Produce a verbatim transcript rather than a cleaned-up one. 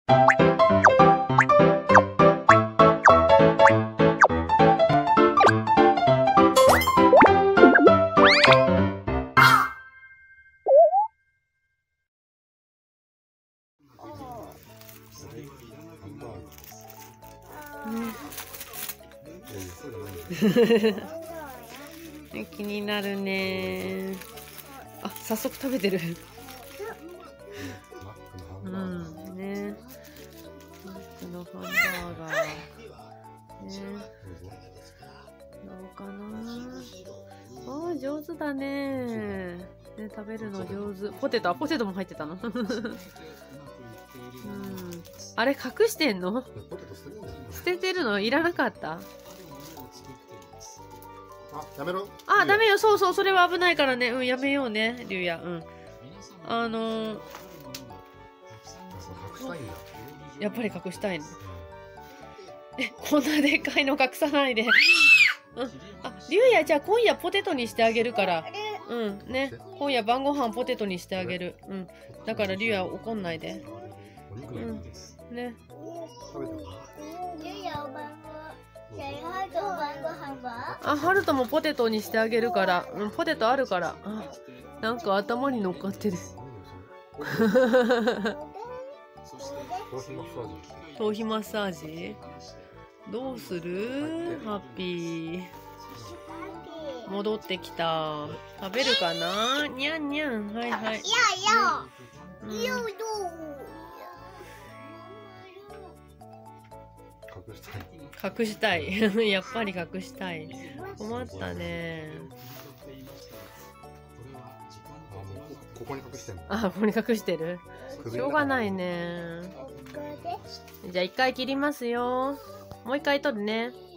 気になるね。あ、早速食べてる。うんね。マックのハンバーガー。ね。どうかな。ああ、上手だね。ね、食べるの上手。ポテト、あ、ポテトも入ってたの。うん。あれ隠してんの？捨ててるの？いらなかった？ あ、やめろ。 あ、ダメよ。そうそう、それは危ないからね。うん、やめようね、りゅうや。うん。あのー、やっぱり隠したいの。え、こんなでっかいの隠さないで。うん。あ、りゅうや、じゃあ今夜ポテトにしてあげるから。うん、ね。今夜晩ご飯ポテトにしてあげる。うん。だからりゅうや怒んないで。うん。ね。あ、ハルトもポテトにしてあげるから。うん、ポテトあるから。あ、なんか頭に乗っかってる。頭皮マッサージ？どうする？ハッピー。戻ってきた。食べるかな？にゃんにゃん。はいはい。いやいや。隠したい。隠したい。やっぱり隠したい。困ったね。 ここに隠してんの？ あ、ここに隠してる。しょうがないね。じゃあ一回切りますよ。もう一回取るね。